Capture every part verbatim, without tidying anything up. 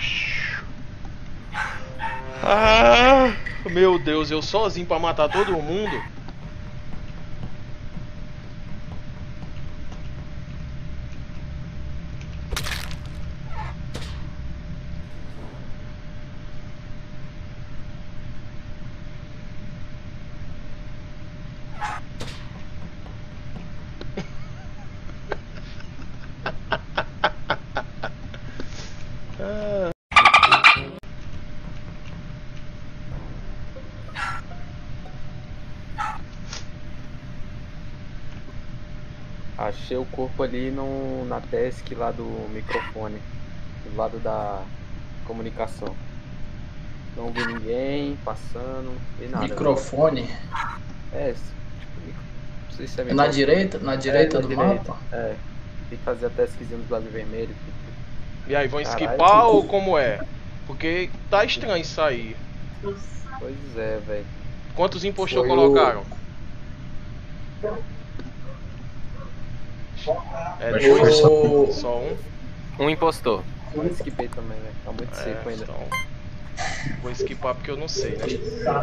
Ah, meu Deus, eu sozinho pra matar todo mundo. Achei o corpo ali no, na desk lá do microfone, do lado da comunicação. Não vi ninguém passando e nada. Microfone? É, tipo, não sei se é É na microfone. direita? Na direita é, na do direita. mapa? É, tem que fazer a taskzinha dos lábios vermelhos. E aí, vão Caralho. esquipar ou como é? Porque tá estranho isso aí. Pois é, velho. Quantos impostor Foi colocaram? o... É Acho que foi dois? só- Só um? Um impostor. Eu esquipei também, velho. Tá muito seco É, ainda. então. Vou esquipar porque eu não sei, né?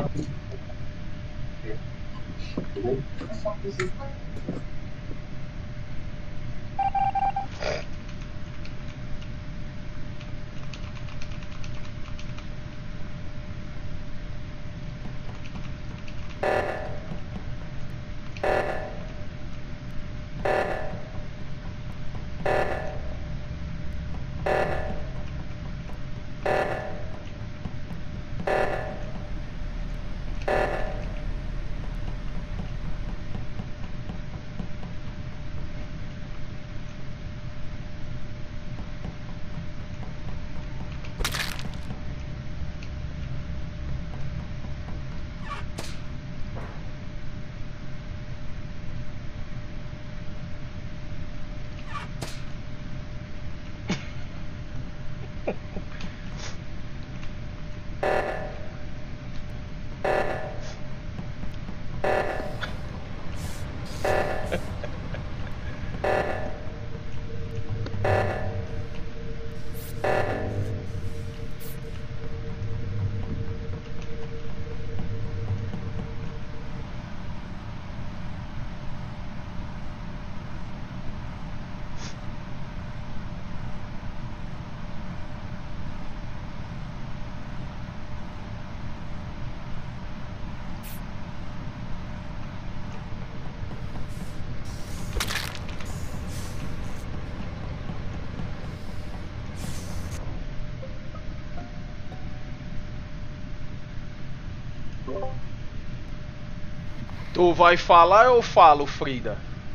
Tu vai falar ou eu falo, Frida?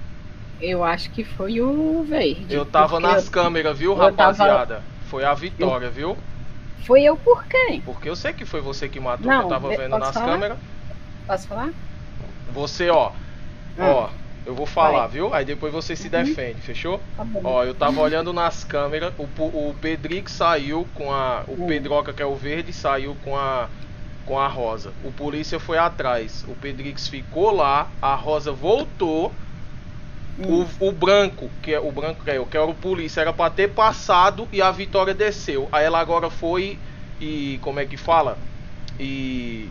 Eu acho que foi o verde. Eu tava porque nas eu- câmeras, viu, eu tava- rapaziada? Foi a vitória, viu? Foi eu por quem? Porque eu sei que foi você que matou, Não, que eu tava ve- vendo posso nas falar? câmeras. Posso falar? Você, ó. Hum. Ó, eu vou falar, Vai. viu? Aí depois você se Uhum. defende, fechou? Tá bom. Ó, eu tava olhando nas câmeras, o, Pu- o Pedrix saiu com a. O Hum. Pedroca, que é o verde, saiu com a. Com a Rosa. O polícia foi atrás. O Pedrix ficou lá, a Rosa voltou. Hum. O, o branco, que é o branco que é eu, que era o polícia, era pra ter passado e a Vitória desceu. Aí ela agora foi e. Como é que fala? E.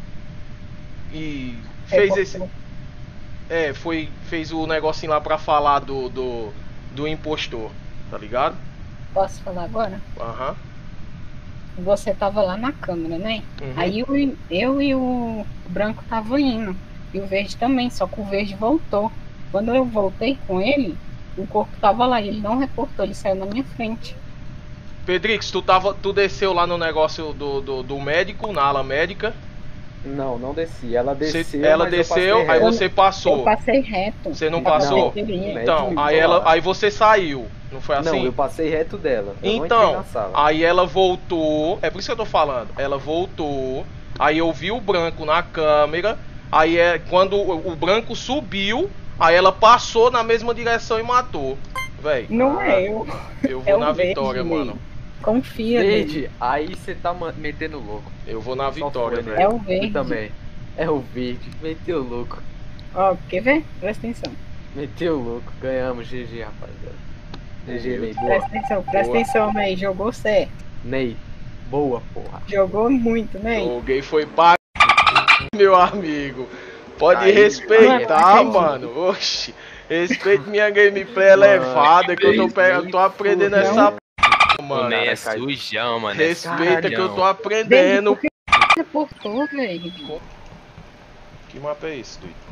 E. Fez esse. É, foi. Fez o negocinho lá pra falar do. Do, do impostor, tá ligado? Posso falar agora? Aham. Você tava lá na câmera, né? Uhum. Aí eu, eu e o branco tava indo. E o verde também, só que o verde voltou. Quando eu voltei com ele, o corpo tava lá. E ele não reportou, ele saiu na minha frente. Pedrix, tu, tava, tu desceu lá no negócio do, do, do médico, na ala médica. Não, não desci. Ela Cê- desceu, ela mas eu desceu, passei aí reto. você passou. Eu passei reto. Você não pra passou? cafeteria. Não, Então, médico aí, ficou ela, lá. aí você saiu, não foi assim? Não, eu passei reto dela. Eu não entrei Então, na sala. aí ela voltou, é por isso que eu tô falando, ela voltou, aí eu vi o branco na câmera, aí é quando o, o branco subiu, aí ela passou na mesma direção e matou. Véi, Não Ah, é eu. eu vou É o na verde, vitória, Ney. mano. Confia nele. Verde, aí você tá ma- metendo louco. Eu vou na Só vitória, foi, né? velho. É o verde. Eu também. É o verde. Meteu louco. Ó, quer ver? Presta atenção. Meteu louco. Ganhamos, G G, rapaziada. G G, Ney, boa. Presta atenção, presta Boa. atenção, Ney. Jogou certo. Ney, boa, porra. Jogou muito, né? Joguei foi para meu amigo. Pode Aí, respeitar, aí, mano. Oxi. Respeite minha gameplay elevada que eu tô, pe- eu tô aprendendo fudeu. essa p, O mano. Ney é Cara, sujão, mano. é Respeita que eu tô sujão. Verde, aprendendo. por que você reportou, velho? Que mapa é esse, doido?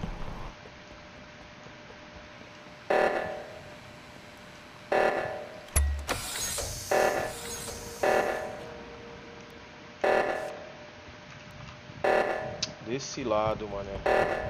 Desse lado, mané.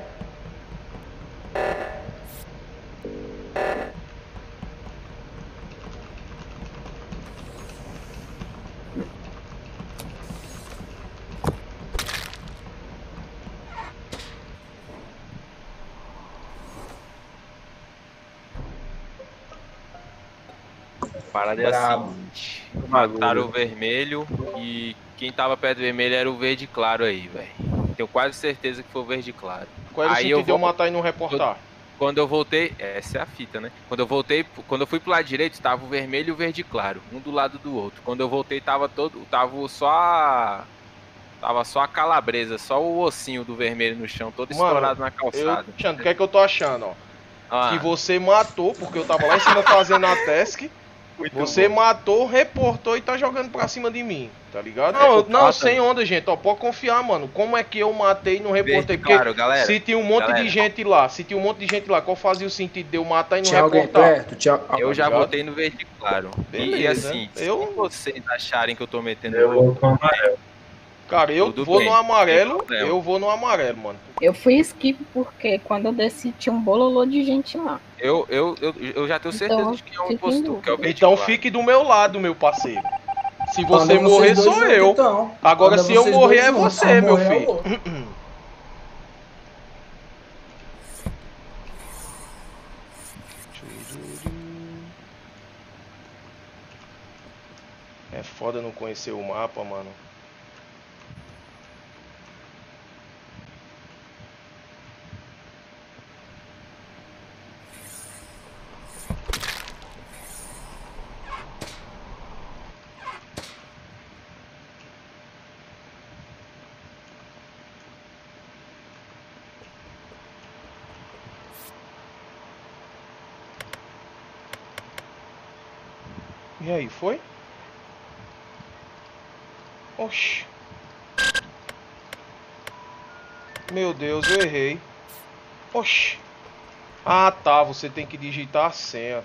A parada é a Brabo. seguinte: mataram o vermelho e quem tava perto do vermelho era o verde claro aí, velho. Tenho quase certeza que foi o verde claro. Qual era o Aí sentido eu de eu vou- matar e não reportar? Quando eu voltei, essa é a fita, né? Quando eu voltei, quando eu fui pro lado direito, tava o vermelho e o verde claro, um do lado do outro. Quando eu voltei, tava todo, tava só a, tava só a calabresa, só o ossinho do vermelho no chão, todo Mano, estourado na Eu, calçada. Xande, o que é que eu tô achando, ó? Ah, Que você matou, porque eu tava lá em cima fazendo a task. muito Você bom. matou, reportou e tá jogando pra cima de mim, tá ligado? É, Não, por não, causa- sem onda, gente, ó, pode confiar, mano. Como é que eu matei e não reportei? Verde Porque claro, galera. se tinha um monte galera. de gente lá, se tinha um monte de gente lá, qual fazia o sentido de eu matar e não Tinha alguém reportar? perto? Tinha... Eu já ligado? votei no verde claro. E Beleza, assim, eu- se vocês acharem que eu tô metendo Eu louco, vou com amarelo. Cara, eu Tudo vou bem, no não amarelo, tem problema. eu vou no amarelo, mano. Eu fui skip porque quando eu desci tinha um bololô de gente lá. eu, eu, eu, eu já tenho certeza Então, de que é um fica em impostor, que é o verde Então claro. fique do meu lado, meu parceiro. Se Anda você vocês morrer, dois sou juntos, eu. então. Agora, Anda se eu vocês morrer, dois é juntos, você, só meu morrer é o filho. outro. É foda não conhecer o mapa, mano. E aí, foi? Oxi. Meu Deus, eu errei. Oxi. Ah, tá. Você tem que digitar a senha.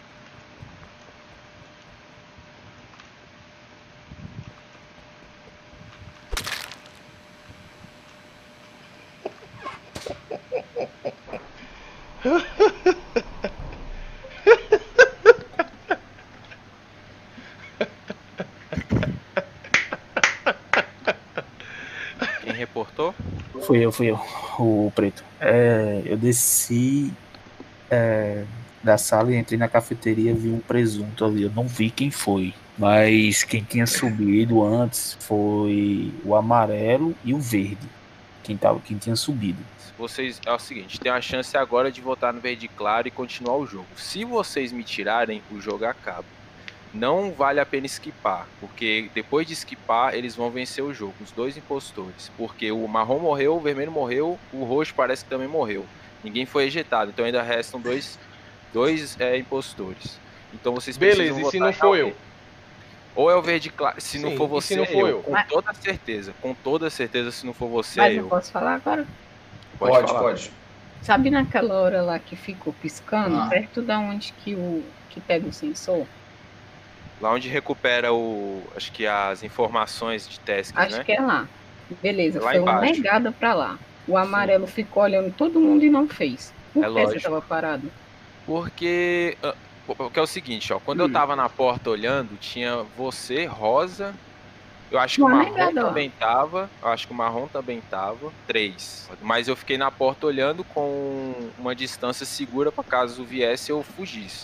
Quem reportou? Fui eu, fui eu, o preto. É, eu desci é, da sala e entrei na cafeteria, vi um presunto ali. Eu não vi quem foi, mas quem tinha subido antes foi o amarelo e o verde. Quem, tava, quem tinha subido. Vocês, é o seguinte, tem a chance agora de votar no verde claro e continuar o jogo. Se vocês me tirarem, o jogo acaba. Não vale a pena esquipar, porque depois de esquipar, eles vão vencer o jogo, os dois impostores. Porque o marrom morreu, o vermelho morreu, o roxo parece que também morreu. Ninguém foi ejetado, então ainda restam dois, dois é, impostores. Então vocês Beleza, precisam e se votar não for em eu? alguém. Ou é o verde claro, se não Sim, for e você, se não for eu? com Mas- toda certeza, com toda certeza, se não for você, Mas é eu eu. posso falar agora? Pode, Pode, falar. pode. Sabe naquela hora lá que ficou piscando, Ah. perto da onde que o que pega o sensor? Lá onde recupera o, acho que as informações de tasks, Acho né? que é lá. Beleza, Lá foi uma embaixo. negada pra lá. O amarelo ficou olhando todo mundo e não fez. Por É que você lógico. tava parado? Porque, ah, porque é o seguinte, ó, quando eu Hum. tava na porta olhando, tinha você, Rosa, eu acho que o Uma Marrom negada lá. também tava, eu acho que o Marrom também tava, três. Mas eu fiquei na porta olhando com uma distância segura pra caso viesse eu fugisse.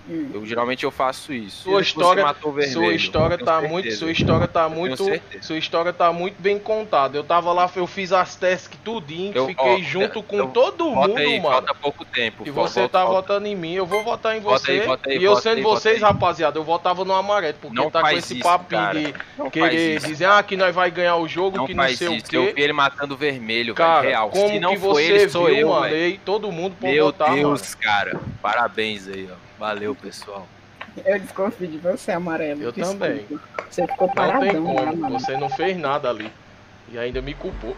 Hum. Eu geralmente eu faço isso. Sua E você história, matou o vermelho, sua história eu tenho tá certeza. muito, sua história tá Eu tenho muito, certeza. sua história tá muito bem contada. Eu tava lá, eu fiz as tasks tudinho, Eu- fiquei ó, junto com eu- todo Vota mundo, aí, mano. falta pouco tempo. E Vo- você volta- tá volta. votando em mim, eu vou votar em Vota você. aí, vota aí, e eu vota sendo aí, vota vocês, aí. rapaziada, eu votava no amarelo, porque Não tá com faz esse isso, papinho cara. de Não querer faz isso. dizer, ah, que nós vai ganhar o jogo, Não que não faz sei isso. o Eu quê. vi ele matando o vermelho, Cara, velho. Real. como Se não que foi você ele, sou viu, eu, mano? velho. E todo mundo pode Meu votar, Deus, cara. Parabéns aí, ó. Valeu, pessoal. Eu desconfio de você, amarelo. Eu Desculpa. também. Você ficou mano. Não paradão tem lá, como, mano. você não fez nada ali. E ainda me culpou.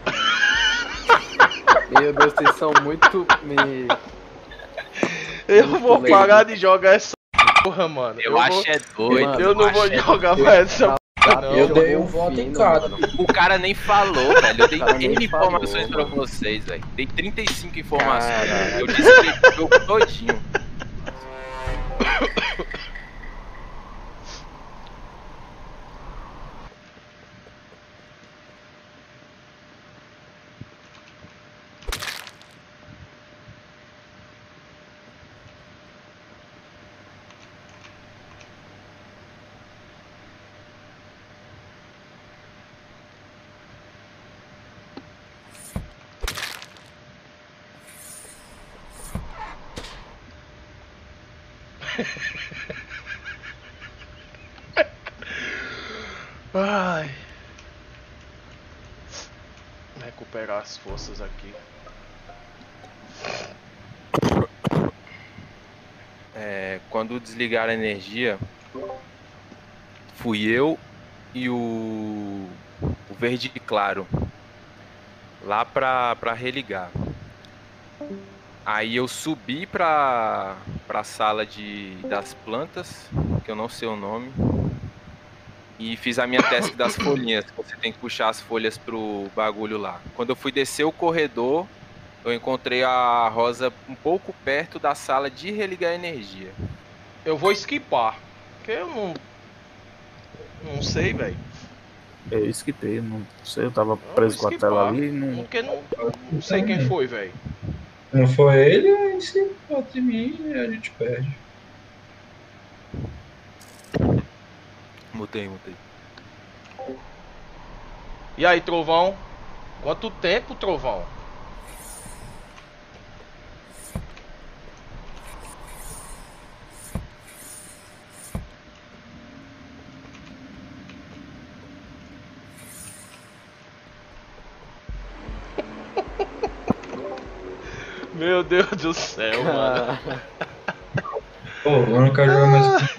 Meu Deus, vocês são muito. Me... Eu Muito vou legal. parar de jogar essa porra, mano. Eu, vou- acho é doido. Mano, Eu não acho vou é jogar doido. mais essa porra, não. Eu Jogou dei um voto em fino, cada. mano. O cara nem falou, velho. Eu dei O cara nem N informações falou, pra mano. vocês, velho. Dei trinta e cinco informações. Caralho. Eu disse o jogo todinho. Ai. Recuperar as forças aqui. É, quando desligaram a energia, fui eu e o, o verde claro lá pra, pra religar. Aí eu subi pra, pra sala de, das plantas, que eu não sei o nome, e fiz a minha task das folhinhas, que você tem que puxar as folhas pro bagulho lá. Quando eu fui descer o corredor, eu encontrei a Rosa um pouco perto da sala de religar energia. Eu vou esquipar. Porque eu não. Não sei, velho. Eu esquitei, não sei, eu tava preso com a tela ali e não. Porque não, não sei quem foi, velho. Não foi ele, aí se bota em mim e a gente perde. Mutei, mutei. E aí, Trovão? Quanto tempo, Trovão? Meu Deus do céu, mano. Pô, eu não quero jogar mais com